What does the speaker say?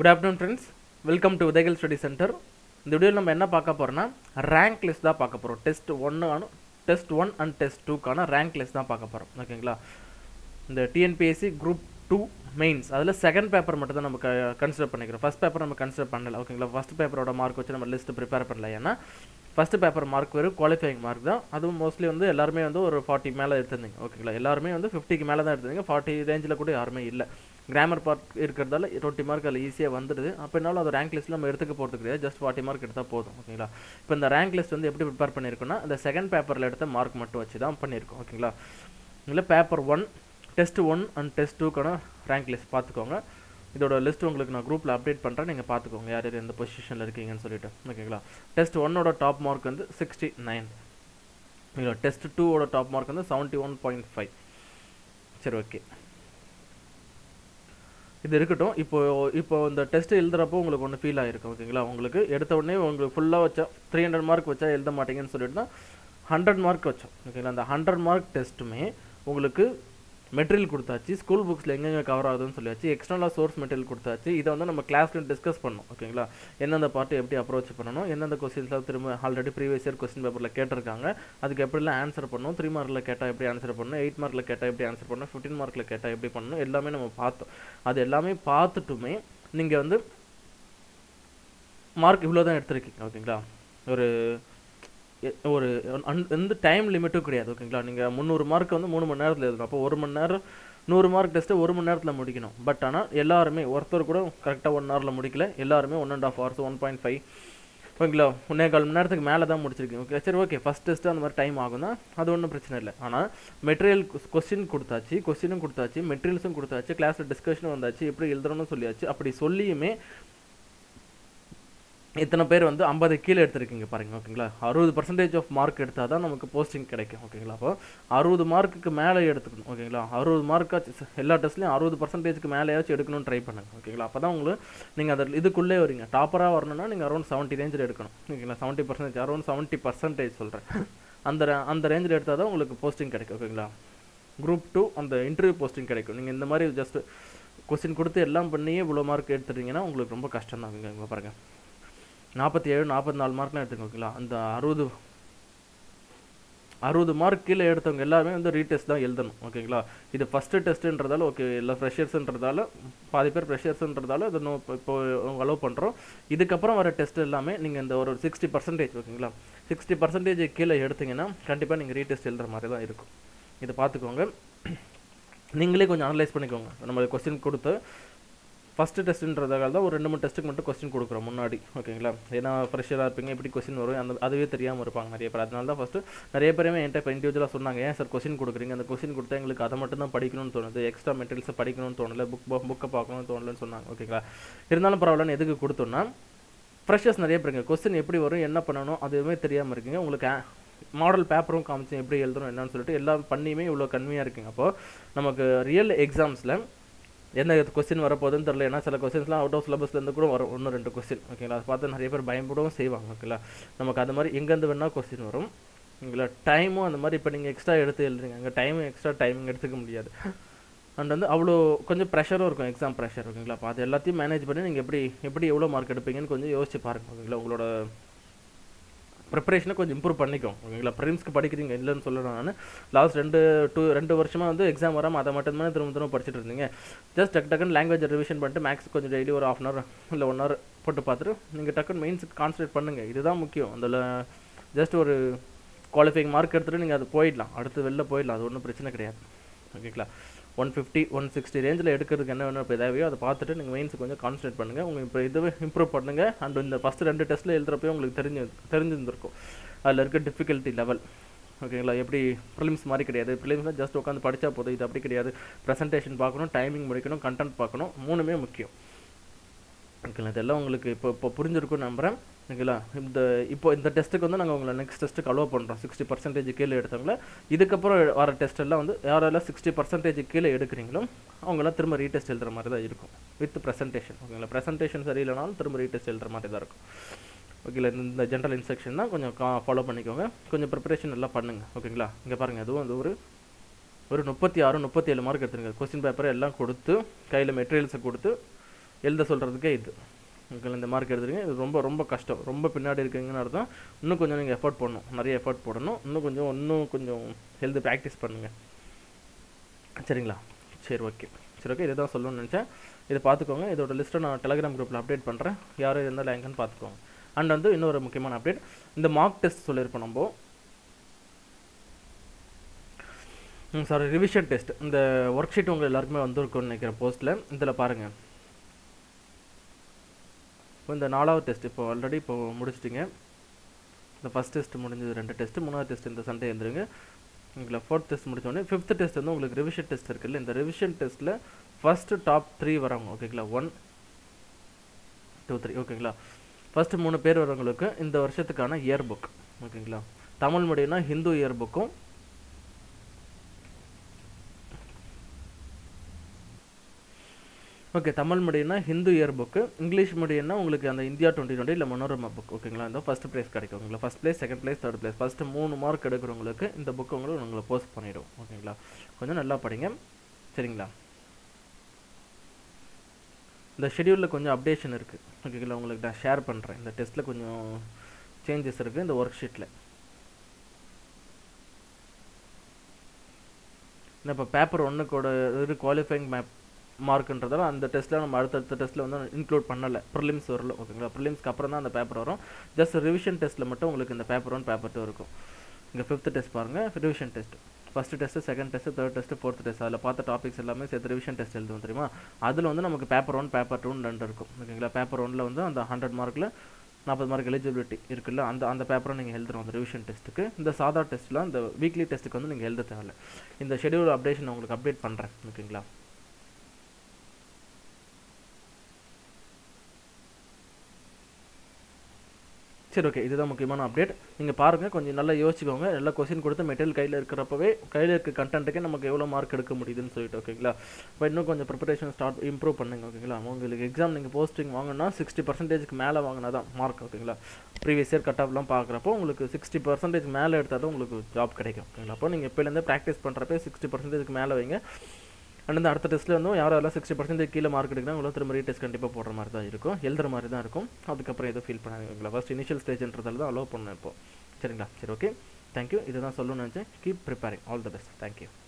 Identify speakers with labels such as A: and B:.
A: Good afternoon friends, welcome to Udagal Study Center. இந்த வீடியோல நம்ம என்ன பார்க்க போறோம்னா ரேங்க் லிஸ்ட் தான் பார்க்க போறோம். டெஸ்ட் 1 and டெஸ்ட் 2 கான ரேங்க் லிஸ்ட் தான் பார்க்க போறோம். ஓகேங்களா? இந்த TNPSC group 2 மெயின்ஸ் அதுல செகண்ட் பேப்பர் மட்டும் தான் நம்ம கன்சிடர் பண்ணிக்கிறோம். ஃபர்ஸ்ட் பேப்பர் நம்ம கன்சிடர் பண்ணல. ஓகேங்களா? ஃபர்ஸ்ட் பேப்பரோட மார்க் வச்சு நம்ம லிஸ்ட் ப்ரிப்பேர் பண்ணல. ஏன்னா ஃபர்ஸ்ட் பேப்பர் மார்க் வெறும் குவாலிஃபையிங் மார்க் தான். அதுவும் மோஸ்ட்லி வந்து எல்லாருமே வந்து ஒரு 40 மேல எடுத்துருந்தீங்க. ஓகேங்களா? எல்லாருமே வந்து 50க்கு மேல தான் எடுத்துருந்தீங்க. 40 ரேஞ்சில் கூட யாருமே இல்லை. கிராமர் பார்ட் இருக்கிறதால 20 மார்க் அதில் ஈஸியாக வந்துடுது. அப்படின்னாலும் அது ரேங்க் லிஸ்ட்டில் நம்ம எடுத்துக்க போகிறது கிடையாது. ஜஸ்ட் 40 மார்க் எடுத்தால் போதும். ஓகேங்களா? இப்போ இந்த ரேங்க் லிஸ்ட் வந்து எப்படி ப்ரிப்பேர் பண்ணியிருக்கோன்னா இந்த செகண்ட் பேப்பரில் எடுத்த மார்க் மட்டும் வச்சு தான் பண்ணியிருக்கோம். ஓகேங்களா? இதில் பேப்பர் 1 டெஸ்ட் 1 and டெஸ்ட் 2க்கான ரேங்க் லிஸ்ட் பார்த்துக்கோங்க. இதோட லிஸ்ட் உங்களுக்கு நான் குரூப்பில் அப்டேட் பண்ணுறேன். நீங்கள் பார்த்துக்கோங்க யார் யார் எந்த பொசிஷனில் இருக்கீங்கன்னு சொல்லிட்டு. ஓகேங்களா? டெஸ்ட் 1ஓட டாப் மார்க் வந்து 69. ஓகேங்களா? டெஸ்ட் 2ஓட டாப் மார்க் வந்து 71.5. சரி, ஓகே, இது இருக்கட்டும். இப்போ இந்த டெஸ்ட் எழுதுறப்போ உங்களுக்கு ஒன்று ஃபீல் ஆகிருக்கும். ஓகேங்களா? உங்களுக்கு எடுத்த உடனே உங்களுக்கு ஃபுல்லாக வச்சா 300 மார்க் வச்சா எழுத மாட்டீங்கன்னு சொல்லிட்டு தான் 100 மார்க் வச்சோம். ஓகேங்களா? அந்த 100 மார்க் டெஸ்ட்டுமே உங்களுக்கு மெட்டீரியல் கொடுத்தாச்சு, ஸ்கூல் புக்ஸில் எங்கெங்கே கவர் ஆகுதுன்னு சொல்லியாச்சு, எக்ஸ்டர்னலாக சோர்ஸ் மெட்டீரியல் கொடுத்தாச்சு. இதை வந்து நம்ம கிளாஸ்ல டிஸ்கஸ் பண்ணோம். ஓகேங்களா? எந்தெந்த பார்ட்டு எப்படி அப்ரோச் பண்ணணும், எந்தெந்த கொஸ்டின்ஸ்லாம் திரும்ப ஆல்ரெடி ப்ரீவியஸ் இயர் கொஸ்டின் பேப்பரில் கேட்டிருக்காங்க, அதுக்கு எப்படிலாம் ஆன்சர் பண்ணணும், 3 மார்க்கில் கேட்டால் எப்படி ஆன்சர் பண்ணணும், 8 மார்க்கில் கேட்டால் எப்படி ஆன்சர் பண்ணணும், 15 மார்க்கில் கேட்டால் எப்படி பண்ணணும், எல்லாமே நம்ம பார்த்தோம். அது எல்லாமே பார்த்துட்டுமே நீங்கள் வந்து மார்க் இவ்வளோ தான் எடுத்திருக்கீங்க. ஓகேங்களா? ஒரு எந்த டைம் லிமிட்டும் கிடையாது. ஓகேங்களா? நீங்கள் 300 மார்க் வந்து 3 மணி நேரத்தில் எழுதணும். அப்போ 1 மணி நேரம் 100 மார்க் டெஸ்ட்டு 1 மணி நேரத்தில் முடிக்கணும். பட் ஆனால் எல்லாருமே ஒருத்தர் கூட கரெக்டாக 1 ஹவரில் முடிக்கல. எல்லாருமே 1.5 hours 1.5 ஓகேங்களா 1.25 மணி நேரத்துக்கு மேலே தான் முடிச்சிருக்கீங்க. ஓகே, சரி, ஓகே. ஃபஸ்ட் டெஸ்ட்டு அந்த மாதிரி டைம் ஆகும் தான், அது ஒன்றும் பிரச்சனை இல்லை. ஆனால் மெட்டீரியல் கொஸ்டினும் கொடுத்தாச்சு, மெட்டீரியல்ஸும் கொடுத்தாச்சு, கிளாஸில் டிஸ்கஷனும் வந்தாச்சு, எப்படி எழுதுறோன்னு சொல்லியாச்சு. அப்படி சொல்லியுமே இத்தனை பேர் வந்து 50 கீழே எடுத்திருக்கீங்க பாருங்க. ஓகேங்களா? 60% ஆஃப் மார்க் எடுத்தால் தான் நமக்கு போஸ்டிங் கிடைக்கும். ஓகேங்களா? அப்போ 60 மார்க்குக்கு மேலே எடுத்துக்கணும். ஓகேங்களா? 60 மார்க்காச்சு எல்லா டெஸ்ட்லையும் 60%க்கு மேலேயாச்சும் எடுக்கணும்னு ட்ரை பண்ணுங்க. ஓகேங்களா? அப்போ தான் உங்களுக்கு நீங்கள் அதில் இதுக்குள்ளே வரீங்க. டாப்பராக வரணும்னா நீங்கள் அரௌண்ட் 70 ரேஞ்சில் எடுக்கணும். ஓகேங்களா? 70%, அரௌண்ட் 70% சொல்கிறேன். அந்த ரேஞ்சில் எடுத்தால் தான் உங்களுக்கு போஸ்டிங் கிடைக்கும். ஓகேங்களா? குரூப் 2 அந்த இன்டர்வியூ போஸ்டிங் கிடைக்கும். நீங்கள் இந்த மாதிரி ஜஸ்ட் கொஸ்டின் கொடுத்து எல்லாம் பண்ணியே இவ்வளோ மார்க் எடுத்துட்டீங்கன்னா உங்களுக்கு ரொம்ப கஷ்டம் தான். இங்கே பாருங்கள், 47 44 மார்க்லாம் எடுத்துங்க. ஓகேங்களா? அந்த 60 மார்க் கீழே எடுத்தவங்க எல்லாருமே வந்து ரீடெஸ்ட் தான் எழுதணும். ஓகேங்களா? இது ஃபஸ்ட்டு டெஸ்ட்டுன்றதால ஓகே, எல்லாம் ஃப்ரெஷர்ஸுன்றதால பாதி பேர் ஃப்ரெஷர்ஸுன்றதால அதை இப்போ அலோவ் பண்ணுறோம். இதுக்கப்புறம் வர டெஸ்ட் எல்லாமே நீங்கள் இந்த ஒரு 60%, ஓகேங்களா, 60% கீழே எடுத்தீங்கன்னா கண்டிப்பாக நீங்கள் ரீடெஸ்ட் எழுதுற மாதிரி தான் இருக்கும். இதை பார்த்துக்கோங்க. நீங்களே கொஞ்சம் அனலைஸ் பண்ணிக்கோங்க. நம்ம கொஸ்டின் கொடுத்து ஃபஸ்ட்டு டெஸ்ட்டுன்றதால தான் ஒரு 2-3 டெஸ்ட்டுக்கு மட்டும் கொஸ்டின் கொடுக்குறோம் முன்னாடி. ஓகேங்களா? ஏன்னா ஃப்ரெஷராக இருப்பீங்க, எப்படி கொஸ்டின் வரும் அதுவே தெரியாமல் இருப்பாங்க நிறைய பேர். அதனால தான் ஃபஸ்ட்டு நிறைய பேருமே என்கிட்ட இப்போ இண்டிவிஜுவலாக சொன்னாங்க, ஏன் சார் கொஸ்டின் கொடுக்குறீங்க, அந்த கொஸ்டின் கொடுத்தா எங்களுக்கு அதை மட்டும் தான் படிக்கணும்னு தோணுது, எக்ஸ்ட்ரா மெட்டீரியல்ஸை படிக்கணும்னு தோணலை, புக்கை பார்க்கணும்னு தோணலன்னு சொன்னாங்க. ஓகேங்களா? இருந்தாலும் பரவாயில்லன்னு எதுக்கு கொடுத்தோன்னா, ஃப்ரெஷர்ஸ் நிறைய பேருங்க கொஸ்டின் எப்படி வரும், என்ன பண்ணணும் அதுவுமே தெரியாமல் இருக்குங்க. உங்களுக்கு மாடல் பேப்பரும் காமிச்சு எப்படி எழுதணும் என்னன்னு சொல்லிட்டு எல்லாம் பண்ணியுமே இவ்வளோ கன்வியாக இருக்குங்க. அப்போது நமக்கு ரியல் எக்ஸாம்ஸில் என்ன கொஸ்டின் வரப்போகுதுன்னு தெரியல. ஏன்னா சில கொஸ்டின்ஸ்லாம் அவுட் ஆஃப் சிலபஸ்லேருந்து கூட வரும், 1-2 கொஸ்டின். ஓகேங்களா? அதை பார்த்து நிறைய பேர் பயப்படவும் செய்வாங்க. ஓகேங்களா? நமக்கு அது மாதிரி எங்கேருந்து வேணால் கொஸ்டின் வரும். ஓகேங்களா? டைமும் அந்த மாதிரி இப்போ நீங்கள் எக்ஸ்ட்ரா எடுத்து எழுதுறீங்க, அங்கே எக்ஸ்ட்ரா டைமிங் எடுத்துக்க முடியாது. அண்ட் வந்து அவ்வளோ கொஞ்சம் ப்ரெஷரும் இருக்கும், எக்ஸாம் ப்ரெஷர். ஓகேங்களா? அப்போ அது எல்லாத்தையும் மேனேஜ் பண்ணி நீங்கள் எப்படி எவ்வளோ மார்க் எடுப்பீங்கன்னு கொஞ்சம் யோசிச்சு பாருங்கள். ஓகேங்களா? உங்களோட ப்ரிப்பரேஷனை கொஞ்சம் இம்ப்ரூவ் பண்ணிக்கும். ஓகேங்களா? ப்ரிலிம்ஸ்க்கு படிக்கிறீங்க இல்லைன்னு சொல்லணும். நான் லாஸ்ட் 2 வருஷமாக வந்து எக்ஸாம் வராமல் அதை மட்டும் தான் திரும்ப படிச்சுட்டு இருந்தீங்க. ஜஸ்ட் டக்குன்னு லாங்குவேஜ் ரிவிஷன் பண்ணிட்டு மேக்ஸ் கொஞ்சம் டெய்லி ஒரு 1/2 hour இல்லை 1 hour போட்டு பார்த்துட்டு நீங்கள் டக்குன்னு மெயின்ஸுக்கு கான்சன்ட்ரேட் பண்ணுங்கள். இதுதான் முக்கியம். அதில் ஜஸ்ட் ஒரு குவாலிஃபைங் மார்க் எடுத்துகிட்டு நீங்கள் அது போயிடலாம், அடுத்து வெளில போயிடலாம், அது ஒன்றும் பிரச்சனை கிடையாது. ஓகேங்களா? 150 160 ரேஞ்சில் எடுக்கிறதுக்கு என்ன வேணும் இப்போ தேவையோ அதை பார்த்துட்டு நீங்கள் மெயின்ஸுக்கு கொஞ்சம் கான்சன்ட்ரேட் பண்ணுங்கள். உங்களுக்கு இப்போ இதுவே இம்ப்ரூவ் பண்ணுங்கள். அண்ட் இந்த ஃபஸ்ட்டு 2 டெஸ்ட்டில் எழுதுறப்போ உங்களுக்கு தெரிஞ்சிருந்திருக்கும் அதில் இருக்க டிஃபிகல்ட்டி லெவல். ஓகேங்களா? எப்படி ப்ரிலிம்ஸ் மாதிரி கிடையாது. ப்ரிலிம்ஸ்லாம் ஜஸ்ட் உட்காந்து படித்தா போதும். இது அப்படி கிடையாது. ப்ரெசன்டேஷன் பார்க்கணும், டைமிங் முடிக்கணும், கண்டென்ட் பார்க்கணும், 3மே முக்கியம். ஓகேங்களா? இதெல்லாம் உங்களுக்கு இப்போ புரிஞ்சிருக்குன்னு நம்புகிறேன். ஓகேங்களா? இந்த டெஸ்ட்டுக்கு வந்து நாங்கள் உங்களை நெக்ஸ்ட் டெஸ்ட்டுக்கு அலோவ் பண்ணுறோம். 60% கீழே எடுத்தவங்கள இதுக்கப்புறம் வர டெஸ்ட் எல்லாம் வந்து யாரெல்லாம் 60% கீழே எடுக்கிறீங்களோ அவங்களாம் திரும்ப ரீடெஸ்ட் எழுதுற மாதிரி தான் இருக்கும் வித் ப்ரெசன்டேஷன். ஓகேங்களா? ப்ரெசன்டேஷன் சரியில்லைனாலும் திரும்ப ரீடெஸ்ட் எழுதுற மாதிரி தான் இருக்கும். ஓகேங்களா? இந்த ஜென்ரல் இன்ஸ்ட்ரக்ஷன் தான் கொஞ்சம் ஃபாலோ பண்ணிக்கோங்க. கொஞ்சம் ப்ரிப்பரேஷன் எல்லாம் பண்ணுங்கள். ஓகேங்களா? இங்கே பாருங்கள், அதுவும் வந்து ஒரு 36 37 மார்க் எடுத்துருங்க. கொஸ்டின் பேப்பரை எல்லாம் கொடுத்து கையில் மெட்டீரியல்ஸை கொடுத்து எழுத சொல்கிறதுக்கே இது. உங்களுக்கு இந்த மார்க் எடுத்துருங்க. இது ரொம்ப ரொம்ப கஷ்டம், ரொம்ப பின்னாடி இருக்கீங்கன்னு அர்த்தம். இன்னும் கொஞ்சம் நீங்கள் எஃபர்ட் பண்ணணும், நிறைய எஃபர்ட் போடணும். இன்னும் கொஞ்சம் எழுத ப்ராக்டிஸ் பண்ணுங்கள். சரிங்களா? சரி ஓகே. இதை தான் சொல்லணும்னு நினச்சேன். இதை பார்த்துக்கோங்க. இதோட லிஸ்ட்டை நான் டெலிகிராம் குரூப்பில் அப்டேட் பண்ணுறேன். யாரும் இருந்தாலும் எங்கன்னு பார்த்துக்கோங்க. அண்ட் வந்து இன்னொரு முக்கியமான அப்டேட், இந்த மார்க் டெஸ்ட் சொல்லியிருப்போம் நம்ம. Sorry, revision test. இந்த ஒர்க் ஷீட் உங்களுக்கு எல்லாருக்குமே வந்திருக்கும்னு நினைக்கிறேன் போஸ்ட்டில். இதில் பாருங்கள், இப்போ இந்த 4வது டெஸ்ட் இப்போ ஆல்ரெடி இப்போ முடிச்சிட்டிங்க. இந்த ஃபஸ்ட் டெஸ்ட் முடிஞ்சது, 2 டெஸ்ட்டு. 3வது டெஸ்ட் இந்த சண்டே எழுந்துருங்க. உங்களுக்கு 4th டெஸ்ட் முடிச்சோடனே 5th டெஸ்ட் வந்து உங்களுக்கு ரிவிஷன் டெஸ்ட் இருக்குல்ல. இந்த ரிவிஷன் டெஸ்ட்டில் ஃபஸ்ட்டு டாப் 3 வரவங்க, ஓகேங்களா, 1 2 3, ஓகேங்களா. ஃபஸ்ட்டு 3 பேர் வரவங்களுக்கு இந்த வருஷத்துக்கான இயர் புக், ஓகேங்களா. தமிழ் மீடியம்னா ஹிந்து இயர் புக்கும், ஓகே, தமிழ் மீடியம்னா ஹிந்து இயர் புக்கு, இங்கிலீஷ் மீடியம்னா உங்களுக்கு அந்த இந்தியா 2020 இல்லை மனோரமா புக், ஓகேங்களா. இந்த ஃபஸ்ட் ப்ரைஸ் கிடைக்கும், ஓகேங்களா. First place, second place, third place, first 3 mark எடுக்கிறவங்களுக்கு இந்த புக்கு உங்களை போஸ்ட் பண்ணிவிடும், ஓகேங்களா. கொஞ்சம் நல்லா படிங்க, சரிங்களா. இந்த ஷெடியூலில் கொஞ்சம் அப்டேஷன் இருக்குது, ஓகேங்களா. உங்களுக்கு நான் ஷேர் பண்ணுறேன். இந்த டெஸ்ட்டில் கொஞ்சம் சேஞ்சஸ் இருக்குது இந்த ஒர்க் ஷீட்டில். இப்போ பேப்பர் 1 இது குவாலிஃபைங் மார்க்குன்றதால அந்த டெஸ்ட்டில் நம்ம அடுத்தடுத்த டெஸ்ட்டில் வந்து இன்க்ளூட் பண்ணலை, ப்ரிலிம்ஸ் வரல, ஓகேங்களா. ப்ரிலிம்ஸ்க்கு அப்புறம் தான் அந்த பேப்பர் வரும். ஜஸ்ட் ரிவிஷன் டெஸ்ட்டில் மட்டும் உங்களுக்கு இந்த பேப்பர் 1 பேப்பர் 2 இருக்கும். இங்கே 5th டெஸ்ட் பாருங்கள், revision test. First test, second test, third test, 4th test. அதில் பார்த்த டாபிக்ஸ் எல்லாமே சேர்த்து ரிவிஷன் டெஸ்ட் எழுதுவோம் தெரியுமா. அதில் வந்து நமக்கு பேப்பர் 1 பேப்பர் 2 2 இருக்கும், ஓகேங்களா. பேப்பர் 1ல் வந்து அந்த 100 மார்க்கில் 40 மார்க் எலிஜிபிலிட்டி இருக்குல்ல, அந்த பேப்பரை நீங்கள் எழுதுறோம் அந்த ரிவிஷன் டெஸ்ட்டுக்கு. இந்த சாதா டெஸ்ட்டில் இந்த வீக்லி டெஸ்ட்டுக்கு வந்து நீங்கள் எழுத தேவையில்லை. இந்த ஷெடியூல் அப்டேஷன் உங்களுக்கு அப்டேட் பண்ணுறேன், ஓகேங்களா. சரி ஓகே, இதுதான் முக்கியமான அப்டேட். நீங்கள் பாருங்கள், கொஞ்சம் நல்லா யோசிச்சுக்கோங்க. நல்லா கொஸ்டின் கொடுத்து மெட்டீரியல் கையில் இருக்கிறப்பவே கையில் இருக்க கண்டென்ட்டுக்கே நமக்கு எவ்வளோ மார்க் எடுக்க முடியுதுன்னு சொல்லிட்டு, ஓகேங்களா. இப்போ இன்னும் கொஞ்சம் ப்ரிப்பரேஷன் இம்ப்ரூவ் பண்ணுங்க, ஓகேங்களா. உங்களுக்கு எக்ஸாம் நீங்கள் போஸ்டிங் வாங்கினா 60% மேலே வாங்கினா தான் மார்க், ஓகேங்களா. ப்ரீவியஸ் இயர் கட் ஆஃப்லாம் பார்க்குறப்போ உங்களுக்கு 60% மேலே எடுத்தால் தான் உங்களுக்கு ஜாப் கிடைக்கும், ஓகேங்களா. அப்போ நீங்கள் எப்போலேருந்து ப்ராக்டிஸ் பண்ணுறப்ப 60% மேலே வைங்க. அண்ட் வந்து அடுத்த டெஸ்ட்டில் வந்து யாரெல்லாம் 60% கீழே மார்க் எடுக்கிறா உங்களுக்கு திரும்ப ரீடெஸ்ட் கண்டிப்பாக போடுற மாதிரி தான் இருக்கும், எழுதுற மாதிரி தான் இருக்கும். அதுக்கப்புறம் எதுவும் ஃபீல் பண்ணாதீங்களா. ஃபஸ்ட் இனிஷியல் ஸ்டேஜ்ன்றதால தான் அலோவ் பண்ணேன் இப்போ, சரிங்களா. சரி ஓகே, தேங்க்யூ. இதுதான் சொல்லணும்னு நினச்சேன். Keep preparing. All the best. Thank you.